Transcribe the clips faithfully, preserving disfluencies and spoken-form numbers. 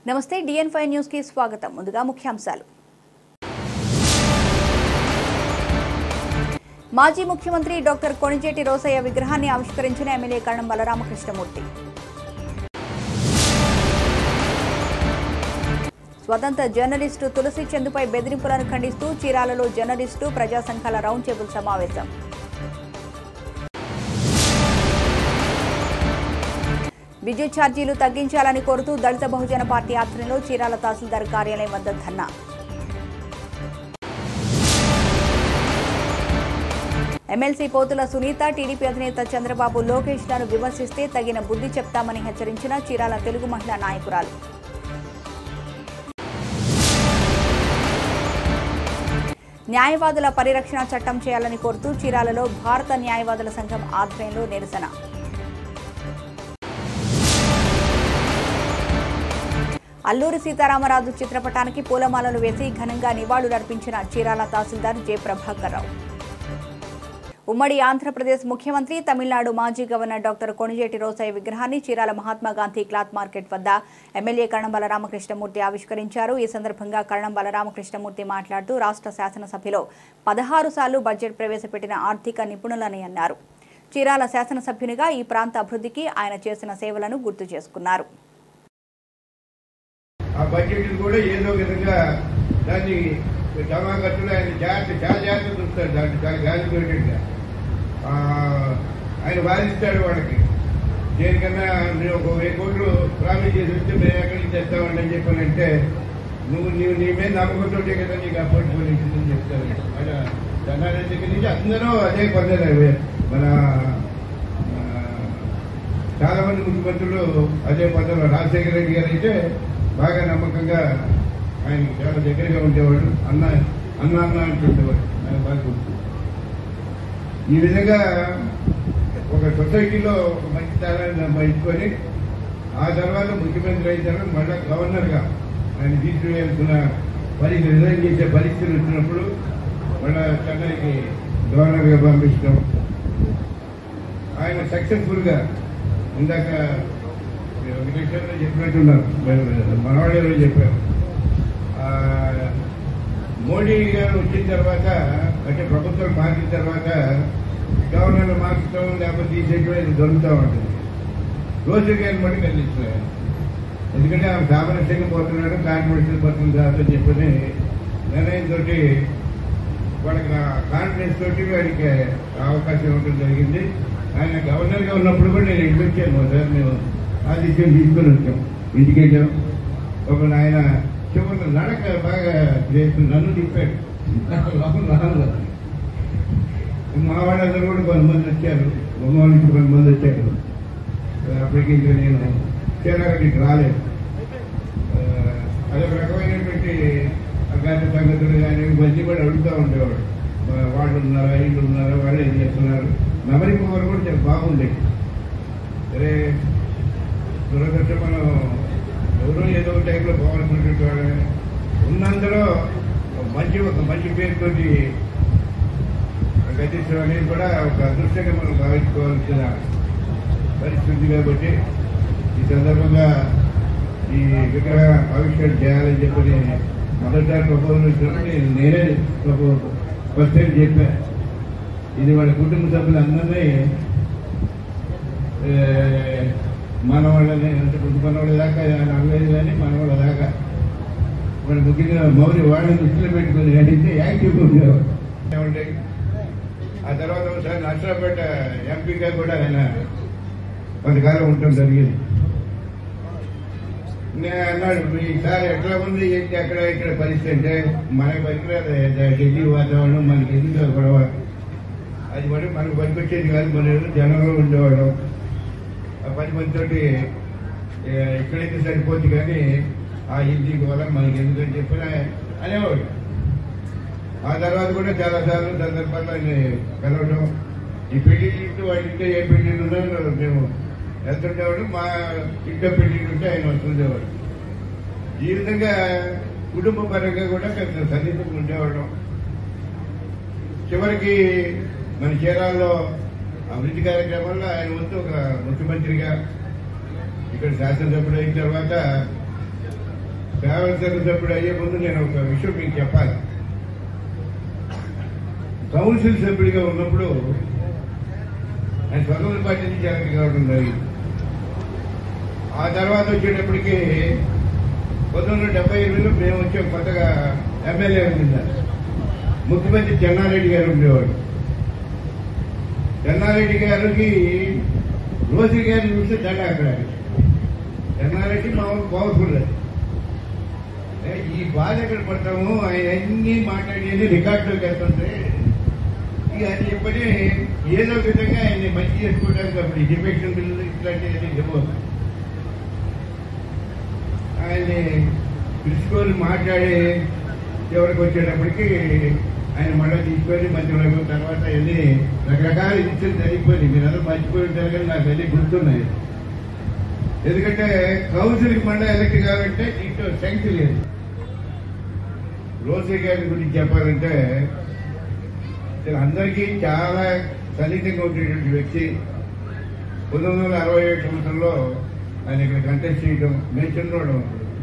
నమస్తే డిఎన్ five news కి స్వాగతం. ముందుగా ముఖ్యాంశాలు. మాజీ ముఖ్యమంత్రి డాక్టర్ కొణిజేటి రోసయ్య విగ్రహాన్ని ఆవిష్కరించిన ఎమ్మెల్యే కరణం బలరామకృష్ణమూర్తి. స్వతంత్ర జర్నలిస్టు తులసి చందుపై బెదిరింపులను ఖండిస్తూ చీరాలలో జర్నలిస్టు ప్రజా సంఘాల రౌండ్ టేబుల్ సమావేశం. విద్యుత్ ఛార్జీలు తగ్గించాలని కోరుతూ దళిత బహుజన పార్టీ ఆధ్వర్యంలో చీరాల తహసీల్దార్ కార్యాలయం వద్ద ధర్నా. ఎమ్మెల్సీ పోతుల సునీత టీడీపీ అధినేత చంద్రబాబు లోకేష్ లను విమర్శిస్తే తగిన బుద్ధి చెప్తామని హెచ్చరించిన చీరాల తెలుగు మహిళా నాయకురాలు. న్యాయవాదుల పరిరక్షణ చట్టం చేయాలని కోరుతూ చీరాలలో భారత న్యాయవాదుల సంఘం ఆధ్వర్యంలో నిరసన. అల్లూరి సీతారామరాజు చిత్రపటానికి పూలమాలలు వేసి ఘనంగా నివాళులర్పించిన చీరాల తహసీల్దార్ జె ప్రభాకర్ రావు. ఉమ్మడి ఆంధ్రప్రదేశ్ ముఖ్యమంత్రి తమిళనాడు మాజీ గవర్నర్ డాక్టర్ కొణిజేటి రోసయ్య విగ్రహాన్ని చీరాల మహాత్మాగాంధీ క్లాత్ మార్కెట్ వద్ద ఎమ్మెల్యే కరణం బలరామకృష్ణమూర్తి ఆవిష్కరించారు. ఈ సందర్భంగా కరణం బలరామకృష్ణమూర్తి మాట్లాడుతూ రాష్ట్ర శాసనసభ్యలో పదహారు సార్లు బడ్జెట్ ప్రవేశపెట్టిన ఆర్థిక నిపుణులని అన్నారు. చీరాల శాసనసభ్యునిగా ఈ ప్రాంత అభివృద్ధికి ఆయన చేసిన సేవలను గుర్తు చేసుకున్నారు. ఆ బడ్జెట్ కూడా ఏదో విధంగా దాన్ని జమా ఖర్చులు ఆయన జాగ్రత్త చాలా జాగ్రత్త చూస్తాడు. దాంట్లో చాలా గాలిగా ఆయన వాదిస్తాడు. వాళ్ళకి దేనికన్నా నేను ఒక వెయ్యి కోట్లు ప్రామిస్ చేసి వస్తే మేము ఎక్కడి నుంచి తెస్తామండి అని చెప్పానంటే నువ్వు నీవు నీ మీద నమ్మకంతో కదా నీకు అపాయింట్ అని చెప్తాను. ఆయన జనాల దగ్గర నుంచి అందరూ అదే పొందారు. మన చాలా మంది ముఖ్యమంత్రులు అదే పొందారు. రాజశేఖర రెడ్డి గారు అయితే బాగా నమ్మకంగా ఆయన చాలా దగ్గరగా ఉండేవాడు. అన్న అన్న అన్న అంటుండేవాడు. ఆయన బాగా గుర్తు. ఈ విధంగా ఒక సొసైటీలో ఒక మంచి స్థానాన్ని సంపాదించుకొని ఆ తర్వాత ముఖ్యమంత్రి అయిన తర్వాత మళ్ళా గవర్నర్గా ఆయన తీసుకువెళ్తున్న పరిస్థితి రిజైన్ చేసే పరిస్థితులు వచ్చినప్పుడు మళ్ళా చెన్నైకి గవర్నర్గా పంపించడం ఆయన సక్సెస్ఫుల్గా ఇందాక వెంకటేశ్వరరావు చెప్పినట్టున్నారు. మనవాళ్ళు చెప్పారు. మోడీ గారు వచ్చిన తర్వాత అంటే ప్రభుత్వం మార్చిన తర్వాత గవర్నర్లు మార్చడం లేకపోతే తీసేయడం ఇది దొరుకుతూ ఉంటుంది. రోజు గారిని బట్టి కలిగిస్తున్నారు. ఎందుకంటే ఆమె సామరస్యంగా పోతున్నాడు, కాన్ఫిడెన్స్ పోతుంది కాదని చెప్పని నిర్ణయంతో వాళ్ళకి కాన్ఫిడెన్స్ తోటి వాడికి అవకాశం ఇవ్వడం జరిగింది. ఆయన గవర్నర్గా ఉన్నప్పుడు కూడా నేను ఇంటికి వచ్చాను. సార్ మేము ఆదిత్యం తీసుకొని వచ్చాం, ఇంటికి వెళ్ళాం. ఒక ఆయన చివరి నడక బాగా చేస్తుంది. నన్ను తిప్పాడు. మా వాళ్ళందరూ కూడా కొంతమంది వచ్చారు. బొమ్మ నుంచి కొంతమంది వచ్చారు. అప్పటికి ఇంకా నేను చీరారెడ్డికి రాలేదు. అదొక రకమైనటువంటి అగాధ సంగతులు కానీ ఇవన్నీ కూడా అడుగుతూ ఉండేవాడు. వాళ్ళు ఉన్నారా, వీళ్ళు ఉన్నారా, వాళ్ళు ఏం చేస్తున్నారు. మెమరీ పవర్ కూడా చాలా బాగుండేది. సరే దురదృష్టం మనం ఎవరో ఏదో టైంలో పోవాల్సినటువంటి వాళ్ళు ఉన్నందులో మంచి ఒక మంచి పేరుతోటి గతించడం అనేది కూడా ఒక అదృష్టంగా మనం భావించుకోవాల్సిన పరిస్థితి. కాబట్టి ఈ సందర్భంగా ఈ విగ్రహ ఆవిష్కరణ చేయాలని చెప్పని మొదటిసారి ప్రపోజల్ వచ్చినప్పుడు నేనే ఫస్ట్ టైం చెప్పాను. ఇది వాళ్ళ కుటుంబ సభ్యులందరినీ మన వాళ్ళని అంటే మన వాళ్ళ దాకా అనలేదు కానీ మన వాళ్ళ దాకా వాళ్ళు ముఖ్యంగా మౌని వాళ్ళని దృష్టిలో పెట్టుకుని అడిగితే యాక్టివ్గా ఉండేవాడు. ఆ తర్వాత ఒకసారి నర్సరావుపేట ఎంపీగా కూడా ఆయన కొంతకాలం ఉండటం జరిగింది. నేను అన్నాడు ఈసారి ఎట్లా ఉంది ఏంటి అక్కడ ఇక్కడ పరిస్థితి అంటే మనకి పనికిరాదు ఢిల్లీ వాతావరణం, మనకి ఎందుకు గొడవ, అది మరి మనకు పనికొచ్చేది కాదు. మన జనంలో ఉండేవాడు. ఆ పది మందితోటి ఇక్కడైతే సరిపోద్ది కానీ ఆ ఇంటికి వల్ల మనకి ఎందుకని చెప్పిన అనేవాడు. ఆ తర్వాత కూడా చాలాసార్లు సందర్భాల్లో ఆయన కలవడం, ఈ పెళ్లిళ్ళు వాళ్ళ ఇంట్లో ఏ పెళ్లిళ్ళు ఉన్నాయో మేము వెళ్తుండేవాడు. మా ఇంట్లో పెళ్లిళ్ళు ఉంటే ఆయన వస్తుండేవాడు. ఈ విధంగా కుటుంబ పరంగా కూడా కొంచెం సన్నిహితంగా ఉండేవాడు. చివరికి మన చీరాల్లో అభివృద్ధి కార్యక్రమాల్లో ఆయన వంతు ఒక ముఖ్యమంత్రిగా ఇక్కడ శాసనసభ్యుడు అయిన తర్వాత శాసనసభ సభ్యుడు అయ్యే ముందు నేను ఒక విషయం మీకు చెప్పాలి. కౌన్సిల్ సభ్యుడిగా ఉన్నప్పుడు ఆయన స్వతంత్ర పార్టీ నుంచి ఎన్నిక కావడం జరిగింది. ఆ తర్వాత వచ్చేటప్పటికి పంతొమ్మిది వందల డెబ్బై ఎనిమిదిలో మేము వచ్చే కొత్తగా ఎమ్మెల్యే ఉండారు. ముఖ్యమంత్రి చెన్నారెడ్డి గారు ఉండేవాడు. చెన్నారెడ్డి గారికి రోజు గారిని చూస్తే దండ అక్కడ చెన్నారెడ్డి మా పవర్ఫుల్. ఈ బాధ ఎక్కడ పడతాము, ఆయన అన్ని మాట్లాడేది రికార్డులోకి వెళ్తుంటే ఇక అది చెప్పని ఏదో విధంగా ఆయన్ని మంచి చేసుకోవడానికి అప్పుడు డిఫెక్షన్ బిల్లు ఇట్లాంటివి ఇవ్వదు. ఆయన్ని పిలుచుకొని మాట్లాడి ఎవరికి వచ్చేటప్పటికి ఆయన మళ్ళీ తీసుకొని మంచి తర్వాత అన్ని రకరకాల ఇన్సిడెంట్ జరిగిపోయింది. మీరందరూ మర్చిపోయి జరగని నాకు వెళ్ళి గుర్తున్నాయి. ఎందుకంటే కౌన్సిల్కి మళ్ళీ ఎలక్ట్ కావాలంటే దీంట్లో శక్తి లేదు. రోసే గారి గురించి చెప్పాలంటే అందరికీ చాలా సన్నిహితంగా ఉండేటువంటి వ్యక్తి. పంతొమ్మిది వందల అరవై ఏడు సంవత్సరంలో ఆయన ఇక్కడ కంటెస్ట్ చేయడం నేను చిన్నోడు.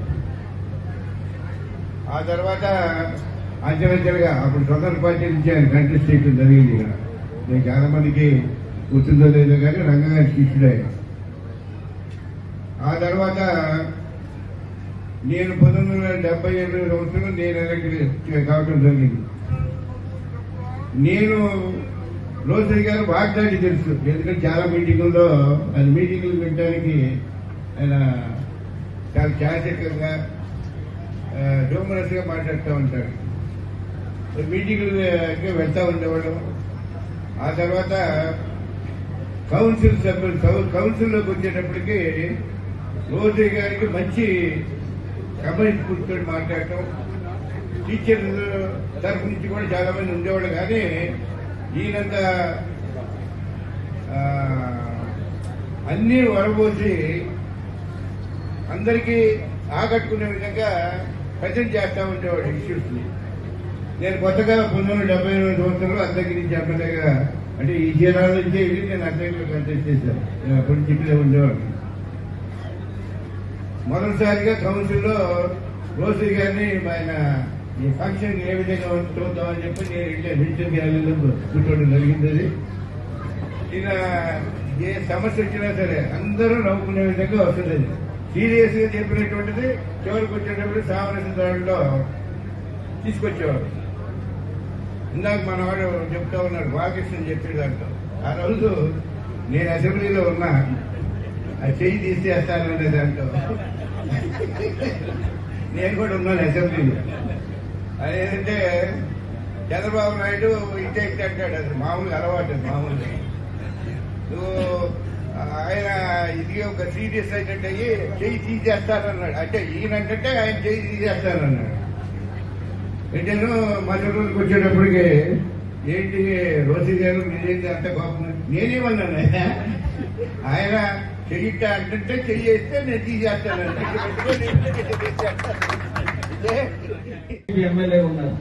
ఆ తర్వాత అంచెలంచెలుగా అప్పుడు స్వతంత్ర పార్టీ నుంచి ఆయన కంటెస్ట్ చేయడం జరిగింది. ఇక్కడ నేను చాలా మందికి గుర్తుందో లేదో కానీ రంగంగా శిష్యుడే. ఆ తర్వాత నేను పంతొమ్మిది వందల డెబ్బై ఎనిమిది సంవత్సరంలో నేను ఎలక్ట్ కావడం జరిగింది. నేను రోసే గారు వాగ్దాడి తెలుసు, ఎందుకంటే చాలా మీటింగుల్లో ఆయన మీటింగులు వినడానికి ఆయన చాలా చాచకంగా హ్యూమరస్ గా మాట్లాడుతూ ఉంటాడు. మీటింగులకి వెళ్తా ఉండేవాడు. ఆ తర్వాత కౌన్సిల్ సభ్యులు కౌన్సిల్లోకి వచ్చేటప్పటికి రోసే గారికి మంచి కమెంట్ కూర్చొని మాట్లాడటం, టీచర్ తరఫు నుంచి కూడా చాలా మంది ఉండేవాళ్ళు. కానీ ఈయనంత అన్ని వరబోసి అందరికీ ఆకట్టుకునే విధంగా ప్రజెంట్ చేస్తా ఉండేవాడు ఇష్యూస్ ని. నేను కొత్తగా పంతొమ్మిది వందల డెబ్బై ఎనిమిది సంవత్సరంలో అద్దెకి నుంచి ఎమ్మెల్యేగా అంటే ఈ చీరాల నుంచి వెళ్ళి నేను అద్దెకి కంటెస్ట్ చేశాను. నేను అప్పటి నుంచి ఇక్కడే ఉండేవాడిని. మొదటిసారిగా కౌన్సిల్లో రోసే గారిని ఆయన ఈ ఫంక్షన్ ఏ విధంగా చూద్దామని చెప్పి నేను ఇట్లా మిషన్ గ్యాలరీలో కూర్చోవడం జరిగింది. ఈయన ఏ సమస్య వచ్చినా సరే అందరూ నవ్వుకునే విధంగా వస్తుంది. సీరియస్ గా చెప్పినటువంటిది చివరికి వచ్చేటప్పుడు సామరస్య దాడిలో తీసుకొచ్చేవాడు. ఇందాక మన వాడు చెప్తా ఉన్నాడు బాలకృష్ణ చెప్పే దాంట్లో. ఆ రోజు నేను అసెంబ్లీలో ఉన్నా, ఆ చెయ్యి తీసేస్తాననే దాంట్లో నేను కూడా ఉన్నాను అసెంబ్లీలో. అదేంటంటే చంద్రబాబు నాయుడు ఇంటే ఇంటే అంటాడు, అది మామూలుగా అలవాటు. మామూలుగా ఆయన ఇది ఒక సీరియస్ అయినట్టు అయ్యి చెయ్యి తీసేస్తానన్నాడు. అంటే ఈయనంటే ఆయన చెయ్యి తీసేస్తానన్నాడు. ఏంటంటే మధ్య రోజుకి వచ్చేటప్పటికి ఏంటి రోసే గారు మీరేంటి అంత కోపం, నేనేమన్నాను ఆయన చెయ్యిట అంటే చెయ్యి వేస్తే నేను తీసేస్తానండి. ఎమ్మెల్యే ఉన్నారు,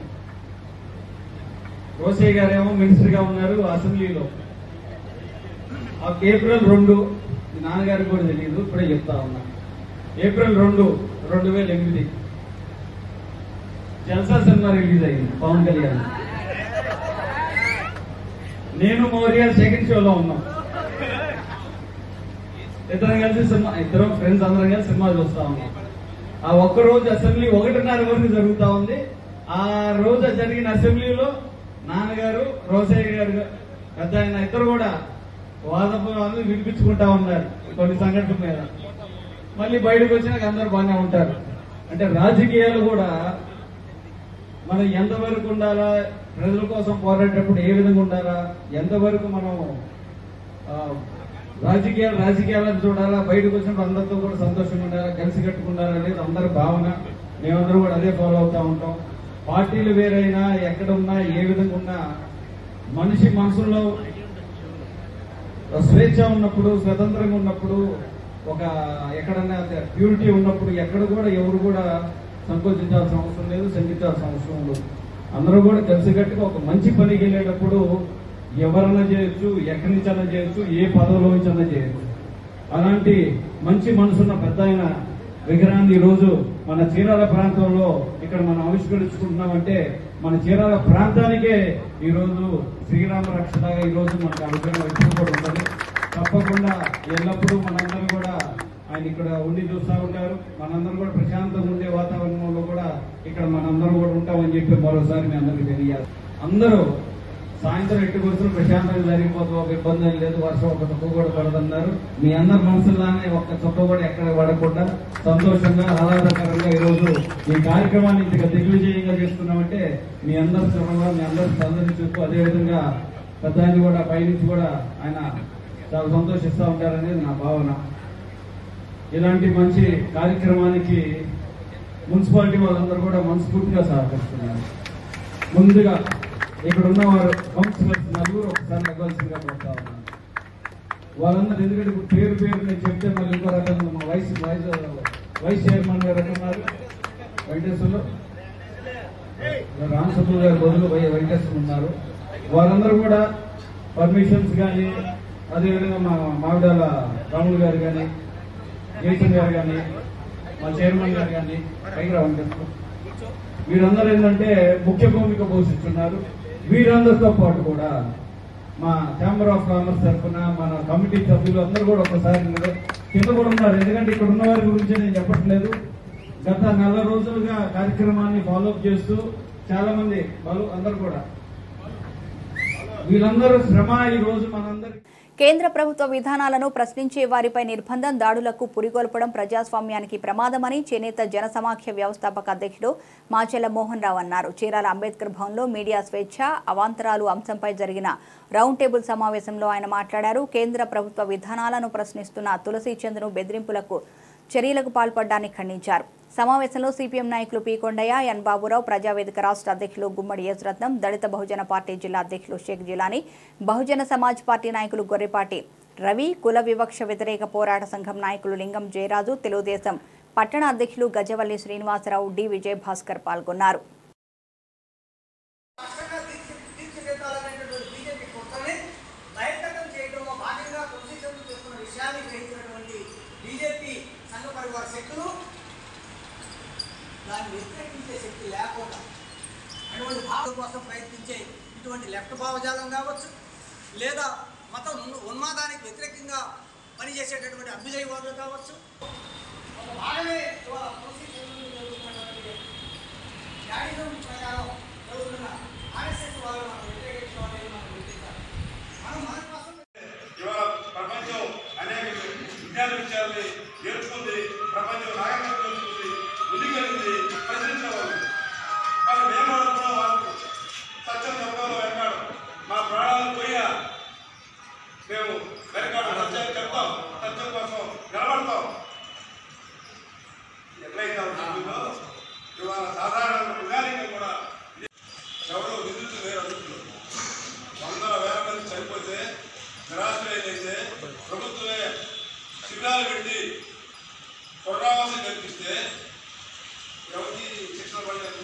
రోసే గారేమో మినిస్టర్ గా ఉన్నారు అసెంబ్లీలో. ఏప్రిల్ రెండు నాన్నగారికి కూడా తెలియదు, ఇప్పుడే చెప్తా ఉన్నా. ఏప్రిల్ రెండు రెండు వేల ఎనిమిది జల్సా సినిమా రిలీజ్ అయింది పవన్ కళ్యాణ్. నేను మౌర్య సెకండ్ షోలో ఉన్నాం. ఇద్దరం కలిసి సినిమా ఇద్దరం ఫ్రెండ్స్ అందరం కలిసి సినిమా చూస్తా ఉన్నాం. ఆ ఒక్క రోజు అసెంబ్లీ ఒకటిన్నర వరకు జరుగుతా ఉంది. ఆ రోజు జరిగిన అసెంబ్లీలో నాన్నగారు రోసే గారు పెద్ద ఆయన ఇద్దరు కూడా వాదపూర్వాలు వినిపించుకుంటా ఉన్నారు కొన్ని సంఘటనల మీద. మళ్ళీ బయటకు వచ్చినాక అందరూ బాగానే ఉంటారు. అంటే రాజకీయాలు కూడా మనం ఎంతవరకు ఉండాలా, ప్రజల కోసం పోరాడేటప్పుడు ఏ విధంగా ఉండాలా, ఎంతవరకు మనం రాజకీయాలు రాజకీయాలను చూడాలా, బయటకు వచ్చినప్పుడు అందరితో కూడా సంతోషంగా ఉండాలా, కలిసి కట్టుకుండాలా అనేది అందరి భావన. మేమందరూ కూడా అదే ఫాలో అవుతా ఉంటాం. పార్టీలు వేరైనా ఎక్కడ ఉన్నా ఏ విధంగా ఉన్నా మనిషి మనసులో స్వేచ్ఛ ఉన్నప్పుడు, స్వతంత్రంగా ఉన్నప్పుడు, ఒక ఎక్కడన్నా ప్యూరిటీ ఉన్నప్పుడు ఎక్కడ కూడా ఎవరు కూడా సంకోచించాల్సిన అవసరం లేదు, శంకించాల్సిన అవసరం లేదు. అందరూ కూడా కలిసికట్టుగా ఒక మంచి పనికి వెళ్ళేటప్పుడు ఎవరన్నా చేయొచ్చు, ఎక్కడి నుంచి అన్నా చేయొచ్చు, ఏ పదవిలో నుంచి అన్నా చేయొచ్చు. అలాంటి మంచి మనసున్న పెద్ద ఆయన విగ్రహాన్ని ఈరోజు మన చీరాల ప్రాంతంలో ఇక్కడ మనం ఆవిష్కరించుకుంటున్నామంటే మన చీరాల ప్రాంతానికే ఈరోజు శ్రీరామ రక్షలాగా ఈరోజు మనకు ఆ విగ్రహం ఎప్పుడు కూడా ఉంటుంది. తప్పకుండా ఎల్లప్పుడూ మనందరూ కూడా ఆయన ఇక్కడ ఉండి చూస్తూ ఉంటారు. మనందరూ కూడా ప్రశాంతంగా ఉండే వాతావరణంలో కూడా ఇక్కడ మనందరూ కూడా ఉంటామని చెప్పి మరోసారి మీ అందరికీ తెలియాలి. అందరూ సాయంత్రం ఎట్టి కూర్చొని ప్రశాంతంగా జరిగిపోతుంది, ఒక ఇబ్బంది ఏం లేదు, వర్షం ఒక చుక్క కూడా పడదన్నారు. మీ అందరి మనసులానే ఒక్క చుక్క కూడా ఎక్కడ పడకుండా సంతోషంగా ఆహ్లాదకరంగా ఈరోజు ఈ కార్యక్రమాన్ని ఇంతగా దిగ్విజయంగా చేస్తున్నామంటే మీ అందరి శ్రమగా మీ అందరి సందర్శన చూస్తూ అదేవిధంగా పెద్దాన్ని కూడా పైనుంచి కూడా ఆయన చాలా సంతోషిస్తూ ఉంటారనేది నా భావన. ఇలాంటి మంచి కార్యక్రమానికి మున్సిపాలిటీ వాళ్ళందరూ కూడా మనస్ఫూర్తిగా సహకరిస్తున్నారు. ముందుగా ఇక్కడ ఉన్న వారు కౌన్సిలర్స్ నలుగురు ఒకసారి ఇవ్వాల్సిందిగా కోరుతా ఉన్నాను. వాళ్ళందరూ ఎందుకంటే పేరు పేరు నేను చెప్తే మళ్ళీ ఇంకో రకంగా మా వైస్ వైస్ వైస్ చైర్మన్ గారు ఉన్నారు వెంకటేశ్వర్లు, రామసత్తులు గారి బదులు వై వెంకటేశ్వరులు ఉన్నారు. వాళ్ళందరూ కూడా పర్మిషన్స్ కానీ అదేవిధంగా మా మావిడాల రాములు గారు కానీ జయచంద్ గారు కానీ మా చైర్మన్ గారు కానీ పైకి వెంకటేశ్వరు వీరందరూ ఏంటంటే ముఖ్య భూమిక పోషిస్తున్నారు. వీరందరితో పాటు కూడా మా ఛాంబర్ ఆఫ్ కామర్స్ తరఫున మన కమిటీ సభ్యులు అందరూ కూడా ఒకసారి కింద కూడా ఉన్నారు. ఎందుకంటే ఇక్కడ ఉన్న వారి గురించి నేను చెప్పట్లేదు. గత నెల రోజులుగా కార్యక్రమాన్ని ఫాలోఅప్ చేస్తూ చాలా మంది వాళ్ళు అందరూ కూడా వీళ్ళందరూ శ్రమ ఈ రోజు మనందరి కేంద్ర ప్రభుత్వ విధానాలను ప్రశ్నించే వారిపై నిర్బంధం, దాడులకు పురిగొల్పడం ప్రజాస్వామ్యానికి ప్రమాదమని చేనేత జనసమాఖ్య వ్యవస్థాపక అధ్యక్షుడు మాచెల్ల మోహన్ రావు అన్నారు. చీరాల అంబేద్కర్ భవన్లో మీడియా స్వేచ్ఛ, అవాంతరాలు అంశంపై జరిగిన రౌండ్ టేబుల్ సమావేశంలో ఆయన మాట్లాడారు. కేంద్ర ప్రభుత్వ విధానాలను ప్రశ్నిస్తున్న తులసి చంద్ను బెదిరింపులకు చర్యలకు పాల్పడ్డాన్ని ఖండించారు. సమావేశంలో సిపిఎం నాయకులు పి కొండయ్య, ఎన్ బాబురావు, ప్రజావేదిక రాష్ట్ర అధ్యక్షులు గుమ్మడి యేసురత్నం, దళిత బహుజన పార్టీ జిల్లా అధ్యక్షులు షేక్ జిలానీ, బహుజన సమాజ్ పార్టీ నాయకులు గొర్రెపాటి రవి, కుల వివక్ష వ్యతిరేక పోరాట సంఘం నాయకులు లింగం జయరాజు, తెలుగుదేశం పట్టణ అధ్యక్షులు గజవల్లి శ్రీనివాసరావు, డి విజయ్ భాస్కర్ పాల్గొన్నారు. దాన్ని వ్యతిరేకించే శక్తి లేకుండా అటువంటి భావం కోసం ప్రయత్నించే ఇటువంటి లెఫ్ట్ భావజాలం కావచ్చు, లేదా మతం ఉన్మాదానికి వ్యతిరేకంగా పనిచేసేటటువంటి అభ్యుదయవాదులు కావచ్చు, ఒక భాగమే ప్రకారం జరుగుతున్న ఆర్ఎస్ఎస్ వాళ్ళు మనం వ్యతిరేకించడం అనేది మనం గుర్తించాలి. మనం మన కోసం ఇవాళ ప్రపంచం అనేక విజ్ఞాన విషయాల్ని నేర్చుకుంది, ప్రపంచం నాగరికత నేర్చుకుంది, ముందుకెళ్ళింది, ప్రశ్నించేవాళ్ళు. కానీ మేము అనుకున్న వాళ్ళు సత్యం చెప్పడంలో వెనకాడు, మా ప్రాణాలు పోయినా మేము వెనకాడు సత్యాన్ని చెప్తాం, సత్యం కోసం నిలబడతాం. ఎట్లయితే ఉంటుందో ఇవాళ సాధారణ ప్రజానికం కూడా ఎవరో విద్యుత్ వేరే అడుగుతున్నారు. వందల వేల మంది చనిపోతే నిరాశ్రయులైతే ప్రభుత్వమే శిబిరాలు పెట్టి పునరావాసం కల్పిస్తే ఎవరికి శిక్షణ పడలేదు.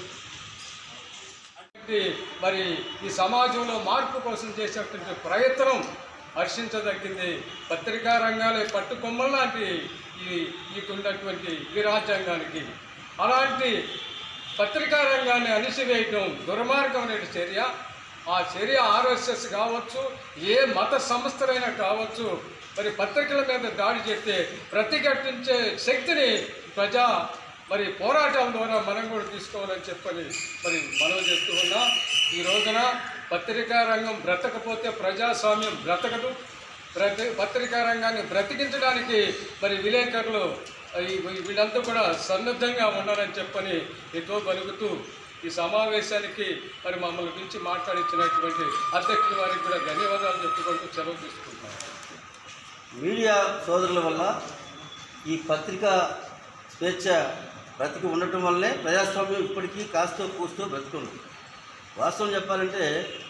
మరి ఈ సమాజంలో మార్పు కోసం చేసేటువంటి ప్రయత్నం హర్షించదగ్గింది. పత్రికా రంగాలే పట్టుకొమ్మల లాంటి ఈ మీకున్నటువంటి ఈ రాజ్యాంగానికి అలాంటి పత్రికా రంగాన్ని అణిసివేయటం దుర్మార్గమైన చర్య. ఆ చర్య ఆర్ఎస్ఎస్ కావచ్చు, ఏ మత సంస్థలైనా కావచ్చు, మరి పత్రికల మీద దాడి చేస్తే ప్రతిఘటించే శక్తిని ప్రజా మరి పోరాటం ద్వారా మనం కూడా తీసుకోవాలని చెప్పని మరి మనం చేస్తూ ఉన్నాం. ఈ రోజున పత్రికా రంగం బ్రతకపోతే ప్రజాస్వామ్యం బ్రతకదు. ప్రతి పత్రికా రంగాన్ని బ్రతికించడానికి మరి విలేకరులు వీళ్ళంతా కూడా సన్నద్ధంగా ఉండాలని చెప్పని ఎటో పలుకుతూ ఈ సమావేశానికి మరి మమ్మల్ని పిలిచి మాట్లాడించినటువంటి అధ్యక్షుల వారికి కూడా ధన్యవాదాలు చెప్పుకుంటూ సెలవు తీసుకుంటాం. మీడియా సోదరుల వల్ల ఈ పత్రికా స్వేచ్ఛ బ్రతికి ఉండటం వల్లే ప్రజాస్వామ్యం ఇప్పటికీ కాస్తో కూస్తో బ్రతుకుంది. వాస్తవం చెప్పాలంటే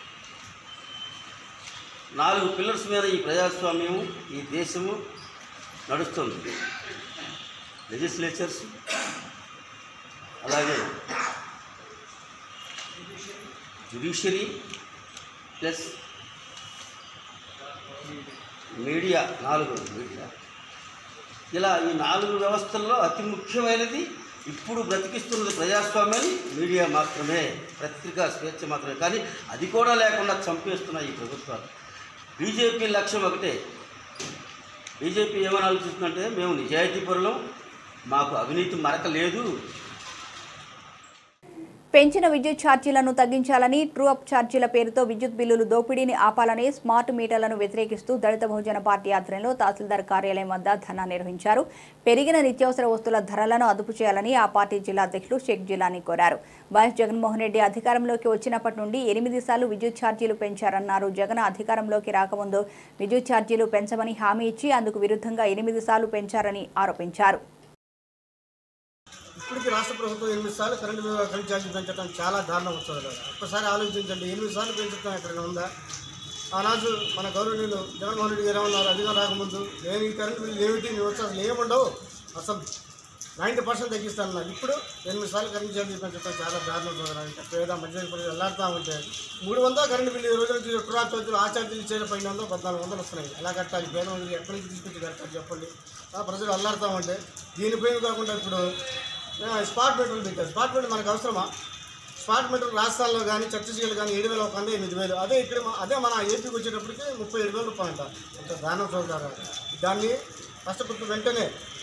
నాలుగు పిల్లర్స్ మీద ఈ ప్రజాస్వామ్యము ఈ దేశము నడుస్తుంది. లెజిస్లేచర్స్, అలాగే జ్యుడిషియరీ ప్లస్ మీడియా, నాలుగు మీడియా. ఇలా ఈ నాలుగు వ్యవస్థల్లో అతి ముఖ్యమైనది ఇప్పుడు బ్రతికిస్తున్నది ప్రజాస్వామ్యాన్ని మీడియా మాత్రమే, పత్రికా స్వేచ్ఛ మాత్రమే. కానీ అది కూడా లేకుండా చంపేస్తున్నాయి ఈ ప్రభుత్వాలు. బీజేపీ లక్ష్యం ఒకటే. బీజేపీ ఏమని ఆలోచిస్తుందంటే, మేము నిజాయితీ పరులం, మాకు అవినీతి మరక లేదు. పెంచిన విద్యుత్ ఛార్జీలను తగ్గించాలని, ట్రూ అప్ ఛార్జీల పేరుతో విద్యుత్ బిల్లులు దోపిడీని ఆపాలని స్మార్ట్ మీటర్లను వ్యతిరేకిస్తూ దళిత బహుజన పార్టీ ఆధ్వర్యంలో తహసీల్దార్ కార్యాలయం వద్ద ధర్నా నిర్వహించారు. పెరిగిన నిత్యావసర వస్తువుల ధరలను అదుపు చేయాలని ఆ పార్టీ జిల్లా అధ్యక్షులు షేక్ జిలానీ కోరారు. వైఎస్ జగన్మోహన్ రెడ్డి అధికారంలోకి వచ్చినప్పటి నుండి ఎనిమిది సార్లు విద్యుత్ ఛార్జీలు పెంచారన్నారు. జగన్ అధికారంలోకి రాకముందు విద్యుత్ ఛార్జీలు పెంచమని హామీ ఇచ్చి అందుకు విరుద్ధంగా ఎనిమిది సార్లు పెంచారని ఆరోపించారు. ఇప్పటికీ రాష్ట్ర ప్రభుత్వం ఎనిమిది సార్లు కరెంటు కరెంట్ ఛార్జీలు పెంచడం చాలా దారుణం వస్తుంది. ఒక్కసారి ఆలోచించండి, ఎనిమిది సార్లు పెంచడం ఎక్కడైనా ఉందా? ఆనాడు మన గౌరవనీయులు జగన్మోహన్ రెడ్డి గారు ఉన్నారు అధికారం రాకముందు, నేను ఈ కరెంటు బిల్లు ఏమిటి నీ వచ్చి అసలు ఏముండవు, అసలు నైంటీ పర్సెంట్ తగ్గిస్తాను. ఇప్పుడు ఎనిమిది సార్లు కరెంట్ ఛార్జీలు పెంచడం చాలా దారుణం చూడాలి. పేద మధ్య వెళ్ళాడుతూ ఉంటే మూడు వందల కరెంటు బిల్లు ఈ రోజు నుంచి ఎక్కువ ఛార్జీలు ఆ ఛార్జీలు ఇచ్చేది పన్నెండు వందలు పద్నాలుగు వందలు వస్తున్నాయి. ఎలా కట్టాలి? పేద మంది ఎక్కడి నుంచి తీసుకొచ్చి కట్టాలి చెప్పండి? ప్రజలు అల్లాడుతూ ఉంటే దీనిపైన కాకుండా ఇప్పుడు స్పాట్ మీటర్లు పెట్టారు. స్పాట్ మీటర్ మనకు అవసరమా? స్పాట్ మీటర్ రాజస్థాన్లో కానీ ఛత్తీస్గఢ్ కానీ ఏడు వేల ఒక వంద ఎనిమిది వేలు అదే ఇక్కడ అదే మన ఏపీకి వచ్చేటప్పటికి ముప్పై ఏడు వేల రూపాయలు అంట. అంత దానం చూడాలి. దాన్ని కష్టపడుతూ వెంటనే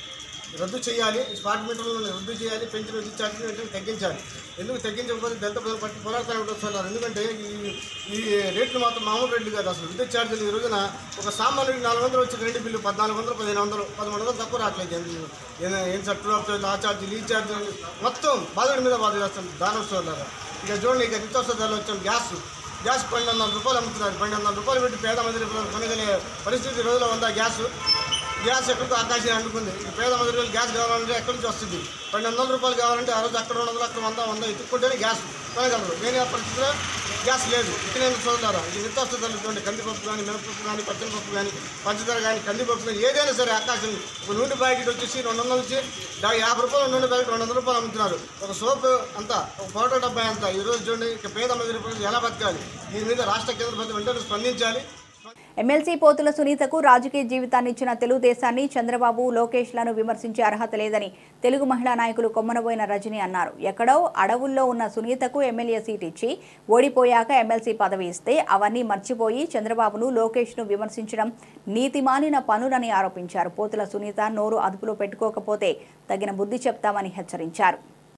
రద్దు చేయాలి. స్పాట్ మీటర్లను రద్దు చేయాలి. పెంచిన విద్యుత్ ఛార్జీలు వెంటనే తగ్గించాలి. ఎందుకు తగ్గించకపోతే దళిత ప్రజలు పట్టి పోరాటాలు వస్తున్నారు. ఎందుకంటే ఈ ఈ రేట్లు మాత్రం మామూలు రేట్లు కాదు. అసలు విద్యుత్ ఛార్జీలు ఈ రోజున ఒక సామాన్యుడికి నాలుగు వందలు వచ్చి కరెంటు బిల్లు పద్నాలుగు వందలు పదిహేను వందలు పదమూడు వందలు తక్కువ రావట్లేదు. ఏం సార్ ట్రూ అప్ ఛార్జీలు, ఆ ఛార్జీలు, ఈ ఛార్జీలు మొత్తం బాధల మీద బాధ చేస్తాం దానం చూడాలి. ఇక చూడండి, ఇక నిత్యావసర ధరలు వచ్చాం. గ్యాస్ గ్యాస్ పన్నెండు వందల రూపాయలు అమ్ముతున్నారు. పన్నెండు వందల రూపాయలు పెట్టి పేద మంది కొనగలే పరిస్థితి రోజులో ఉందా? గ్యాస్ గ్యాస్ ఎక్కడికో ఆకాశం అనుకుంది. పేద మంది గ్యాస్ కావాలంటే ఎక్కడి నుంచి వస్తుంది? పన్నెండు వందల రూపాయలు కావాలంటే ఆ రోజు అక్కడ రెండు వందలు అక్కడ వంద వంద ఎత్తుక్కుంటేనే గ్యాస్ కొనగలరు. నేను ఆ పరిస్థితిలో గ్యాస్ లేదు. ఇక్కడ చూడారా, ఇది నిత్యావసర ధరలు చూడండి. కందిపప్పు కానీ, మినపప్పు కానీ, పచ్చనిపప్పు కానీ, పంచదార కానీ, కందిపప్పు కానీ ఏదైనా సరే ఆకాశం. ఒక నూనె ప్యాకెట్ వచ్చేసి రెండు వందల నుంచి యాభై రూపాయలు నూనె ప్యాకెట్ రెండు వందల రూపాయలు అమ్ముతున్నారు. ఒక సోప్ అంతా, ఒక పౌడర్ డబ్బా అంతా. ఈరోజు చూడండి, ఇక పేద మంది రూపాయలు ఎలా బతకాలి? దీని మీద రాష్ట్ర కేంద్ర ప్రభుత్వం వెంటనే స్పందించాలి. ఎమ్మెల్సీ పోతుల సునీతకు రాజకీయ జీవితాన్ని ఇచ్చిన తెలుగుదేశాన్ని చంద్రబాబు, లోకేష్లను విమర్శించే అర్హత లేదని తెలుగు మహిళా నాయకులు కొమ్మనబోయిన రజని అన్నారు. ఎక్కడో అడవుల్లో ఉన్న సునీతకు ఎమ్మెల్యే సీట్ ఇచ్చి ఓడిపోయాక ఎమ్మెల్సీ పదవి ఇస్తే అవన్నీ మర్చిపోయి చంద్రబాబును, లోకేష్ను విమర్శించడం నీతిమాలిన పనులని ఆరోపించారు. పోతుల సునీత నోరు అదుపులో పెట్టుకోకపోతే తగిన బుద్ధి చెప్తామని హెచ్చరించారు.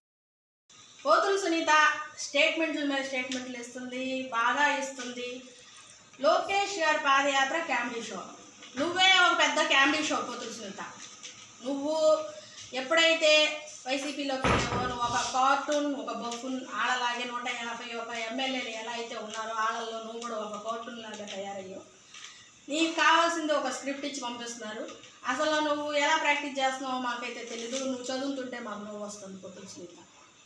పోతుల సునీత స్టేట్మెంట్ల మీద స్టేట్మెంట్లు ఇస్తుంది, బాగా ఇస్తుంది. లోకేష్ గారి పాదయాత్ర కామెడీ షో. నువ్వే ఒక పెద్ద కామెడీ షో పోతుల సునీత. నువ్వు ఎప్పుడైతే వైసీపీలోకి వెళ్ళావో నువ్వు ఒక కార్టూన్, ఒక బొఫున్, ఆడలాగే నూట యాభై ఒక ఎమ్మెల్యేలు ఎలా అయితే ఉన్నారో ఆడల్లో నువ్వు కూడా ఒక కార్టూన్ లాగా తయారయ్యావు. నీకు కావాల్సింది ఒక స్క్రిప్ట్ ఇచ్చి పంపిస్తున్నారు. అసలు నువ్వు ఎలా ప్రాక్టీస్ చేస్తున్నావో మాకైతే తెలీదు. నువ్వు చదువుతుంటే మాకు నువ్వు వస్తుంది పోతుల సునీత.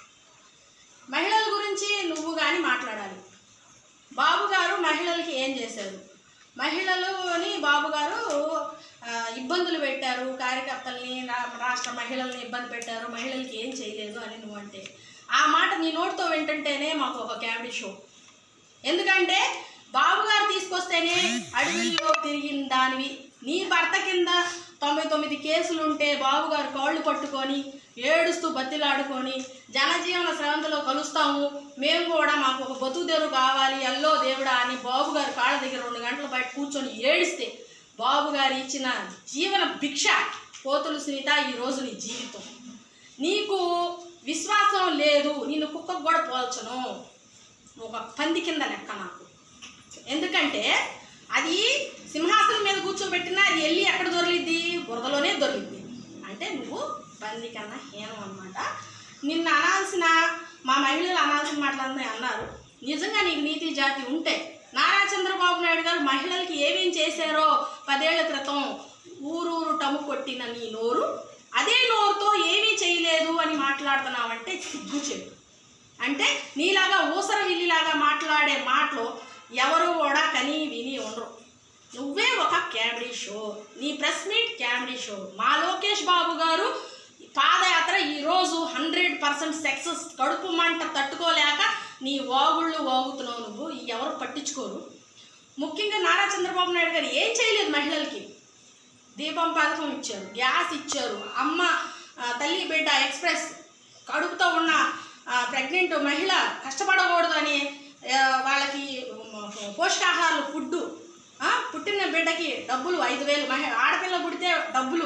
మహిళల గురించి నువ్వు కానీ మాట్లాడాలి. బాబు గారు మహిళలకి ఏం చేశారు? మహిళలు అని బాబు గారు ఇబ్బందులు పెట్టారు, కార్యకర్తల్ని, రాష్ట్ర మహిళల్ని ఇబ్బంది పెట్టారు, మహిళలకి ఏం చేయలేదు అని నువ్వు అంటే ఆ మాట నీ నోటితో వింటుంటేనే మాకు ఒక కామెడీ షో. ఎందుకంటే బాబు గారు తీసుకొస్తేనే అడవిలో తిరిగిన దానివి. నీ భర్త కింద తొంభై తొమ్మిది కేసులు ఉంటే బాబు గారు కాళ్ళు పట్టుకొని ఏడుస్తూ బతిలాడుకొని జనజీవన స్రవంతిలో కలుస్తాము, మేము కూడా మాకు ఒక బతుకు తెరువు కావాలి, అల్లో దేవుడా అని బాబు గారు కాళ్ళ దగ్గర రెండు గంటల బయట కూర్చొని ఏడిస్తే బాబు గారు ఇచ్చిన జీవన భిక్ష పోతుల సునీత ఈరోజు నీ జీవితం. నీకు విశ్వాసం లేదు, నిన్ను కుక్కకు కూడా పోల్చను, ఒక పంది కింద లెక్క నాకు. ఎందుకంటే అది సింహాసనం మీద కూర్చోబెట్టినా అది వెళ్ళి ఎక్కడ దొరికిద్ది? బురదలోనే దొరికిద్ది. అంటే నువ్వు పంది కన్నా హీనం అనమాట. నిన్ను అనాల్సిన మా మహిళలు అనాల్సిన మాటలన్నీ అన్నారు. నిజంగా నీకు నీతి జాతి ఉంటే నారా చంద్రబాబు నాయుడు గారు మహిళలకి ఏమేం చేశారో పదేళ్ల క్రితం ఊరూరు టము కొట్టిన నీ నోరు అదే నోరుతో ఏమీ చేయలేదు అని మాట్లాడుతున్నావంటే సిగ్గు చెప్పు. అంటే నీలాగా ఊసర విల్లిలాగా మాట్లాడే మాటలు ఎవరు కూడా కనీ విని ఉండరు. నువ్వే ఒక కామెడీ షో. నీ ప్రెస్ మీట్ కామెడీ షో. మా లోకేష్ బాబు గారు పాదయాత్ర ఈరోజు హండ్రెడ్ పర్సెంట్ సక్సెస్. కడుపు మంట తట్టుకోలేక నీ వాగుళ్ళు వాగుతున్నావు నువ్వు. ఎవరు పట్టించుకోరు. ముఖ్యంగా నారా చంద్రబాబు నాయుడు గారు ఏం చేయలేదు మహిళలకి. దీపం పథకం ఇచ్చారు, గ్యాస్ ఇచ్చారు, అమ్మ తల్లి బిడ్డ ఎక్స్ప్రెస్, కడుపుతో ఉన్న ప్రెగ్నెంట్ మహిళ కష్టపడకూడదు అని వాళ్ళకి పోషకాహారాలు ఫుడ్డు, పుట్టిన బిడ్డకి డబ్బులు ఐదు వేలు, మహి ఆడపిల్ల పుడితే డబ్బులు,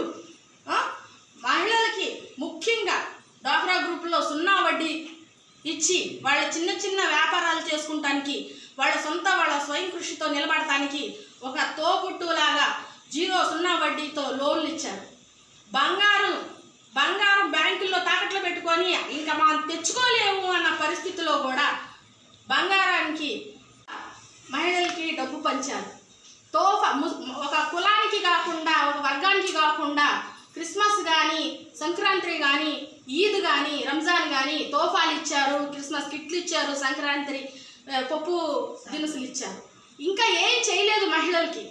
మహిళలకి ముఖ్యంగా డ్వాక్రా గ్రూపులో సున్నా వడ్డీ ఇచ్చి వాళ్ళ చిన్న చిన్న వ్యాపారాలు చేసుకుంటానికి, వాళ్ళ సొంత వాళ్ళ స్వయం కృషితో నిలబడటానికి ఒక తోపుట్టులాగా జీరో సున్నా వడ్డీతో లోన్లు ఇచ్చారు. బంగారం బంగారం బ్యాంకుల్లో తాకట్లు పెట్టుకొని ఇంకా మనం తెచ్చుకోలేము అన్న పరిస్థితిలో కూడా బంగారానికి మహిళలకి డబ్బు పంచారు. తోఫా ఒక కులానికి కాకుండా ఒక వర్గానికి కాకుండా క్రిస్మస్ కానీ సంక్రాంతి కానీ ఈద్ కానీ రంజాన్ కానీ తోఫాలు ఇచ్చారు, క్రిస్మస్ కిట్లు ఇచ్చారు, సంక్రాంతి పప్పు దినుసులు ఇచ్చారు. ఇంకా ఏం చేయలేదు మహిళలకి.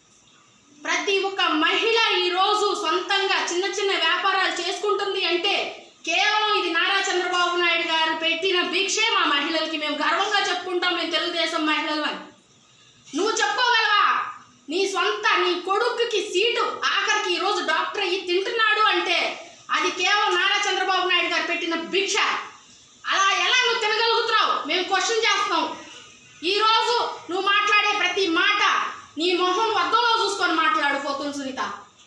ప్రతి ఒక్క మహిళ ఈరోజు సొంతంగా చిన్న చిన్న వ్యాపారాలు చేసుకుంటుంది అంటే కేవలం ఇది నారా చంద్రబాబు నాయుడు గారు పెట్టిన భిక్షే మా మహిళలకి. మేము గర్వంగా చెప్పుకుంటాం మేము తెలుగుదేశం మహిళలు అని. నువ్వు చెప్పుకోగలవా? నీ సొంత నీ కొడుకుకి సీటు ఆఖరికి ఈరోజు డాక్టర్ అయ్యి తింటున్నాడు అంటే అది కేవలం నారా చంద్రబాబు నాయుడు గారు పెట్టిన భిక్ష. అలా ఎలా నువ్వు తినగలుగుతున్నావు? మేము క్వశ్చన్ చేస్తాం. ఈరోజు నువ్వు మాట్లాడే ప్రతి మాట నీ మొహం వద్దలో చూసుకొని మాట్లాడు పోతులు సునీత.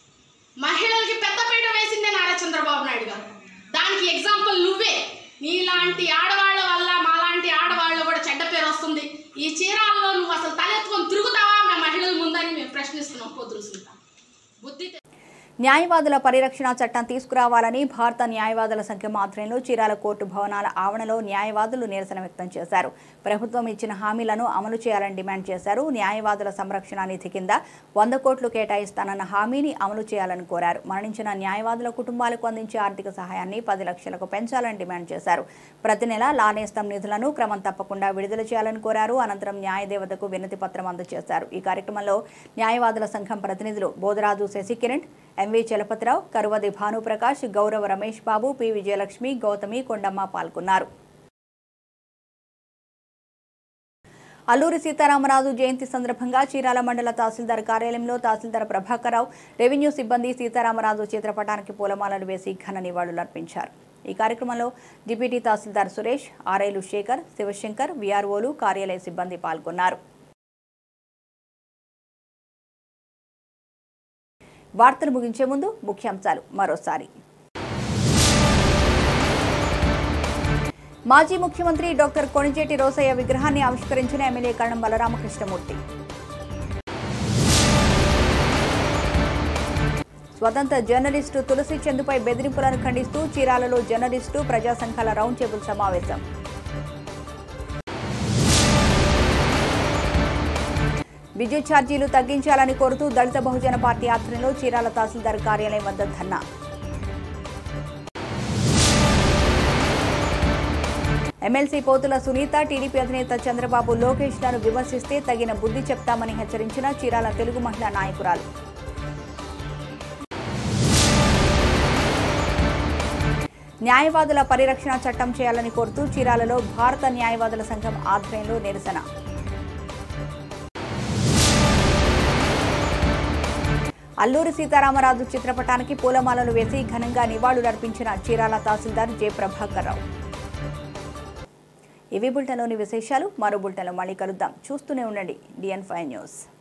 మహిళలకి పెద్దపీట వేసిందే నారా చంద్రబాబు నాయుడు గారు. దానికి ఎగ్జాంపుల్ నువ్వే. నీలాంటి ఆడవాళ్ళ వల్ల మాలాంటి ఆడవాళ్ళు కూడా చెడ్డ పేరు వస్తుంది. ఈ చీరాల్లో నువ్వు అసలు తలెత్తుకొని తిరుగుతావా మా మహిళల ముందని మేము ప్రశ్నిస్తున్నాం పోతులు సునీత. బుద్ధి న్యాయవాదుల పరిరక్షణ చట్టం తీసుకురావాలని భారత న్యాయవాదుల సంఘం ఆధ్వర్యంలో చీరాల కోర్టు భవనాల ఆవరణలో న్యాయవాదులు నిరసన వ్యక్తం చేశారు. ప్రభుత్వం ఇచ్చిన హామీలను అమలు చేయాలని డిమాండ్ చేశారు. న్యాయవాదుల సంరక్షణ నిధి కింద వంద కోట్లు కేటాయిస్తానన్న హామీని అమలు చేయాలని కోరారు. మరణించిన న్యాయవాదుల కుటుంబాలకు అందించే ఆర్థిక సహాయాన్ని పది లక్షలకు పెంచాలని డిమాండ్ చేశారు. ప్రతి నెల లానేస్తం నిధులను క్రమం తప్పకుండా విడుదల చేయాలని కోరారు. అనంతరం న్యాయదేవతకు వినతి పత్రం అందజేశారు. ఈ కార్యక్రమంలో న్యాయవాదుల సంఘం ప్రతినిధులు బోధరాజు శశికిరణ్, ఎంవి చలపతిరావు, కరువది భానుప్రకాష్, గౌరవ రమేష్ బాబు, పి విజయలక్ష్మి, గౌతమి, కొండమ్మ పాల్గొన్నారు. అల్లూరి సీతారామరాజు జయంతి సందర్భంగా చీరాల మండల తహసీల్దార్ కార్యాలయంలో తహసీల్దార్ ప్రభాకర్ రావు, రెవెన్యూ సిబ్బంది సీతారామరాజు చిత్రపటానికి పూలమాలలు వేసి ఘన నివాళులర్పించారు. ఈ కార్యక్రమంలో డిప్యూటీ తహసీల్దార్ సురేష్, ఆర్ఐలు శేఖర్, శివశంకర్, విఆర్ఓలు, కార్యాలయ సిబ్బంది పాల్గొన్నారు. వార్తలు ముగించే ముందు ముఖ్యాంశాలు మరోసారి. మాజీ ముఖ్యమంత్రి డాక్టర్ కొణిజేటి రోసయ్య విగ్రహాన్ని ఆవిష్కరించిన ఎమ్మెల్యే కరణం బలరామకృష్ణమూర్తి. స్వతంత్ర జర్నలిస్టు తులసి చందుపై బెదిరింపులను ఖండిస్తూ చీరాలలో జర్నలిస్టు ప్రజా సంఘాల రౌండ్ టేబుల్ సమావేశం. విద్యుత్ ఛార్జీలు తగ్గించాలని కోరుతూ దళిత బహుజన పార్టీ ఆధ్వర్యంలో చీరాల తహసీల్దార్ కార్యాలయం వద్ద ధర్నా. ఎమ్మెల్సీ పోతుల సునీత, టీడీపీ అధినేత చంద్రబాబు లోకేష్ లను విమర్శిస్తే తగిన బుద్ధి చెప్తామని హెచ్చరించిన చీరాల తెలుగు మహిళా నాయకురాలు. న్యాయవాదుల పరిరక్షణ చట్టం చేయాలని కోరుతూ చీరాలలో భారత న్యాయవాదుల సంఘం ఆధ్వర్యంలో నిరసన. అల్లూరి సీతారామరాజు చిత్రపటానికి పూలమాలలు వేసి ఘనంగా నివాళులర్పించిన చీరాల తహసీల్దార్ జె ప్రభాకర్ రావు. ఇవి బులెటిన్లోని విశేషాలు. మరో బులెటిన్లో మళ్ళీ కలుద్దాం. చూస్తూనే ఉండండి డిఎన్ ఫైవ్ న్యూస్.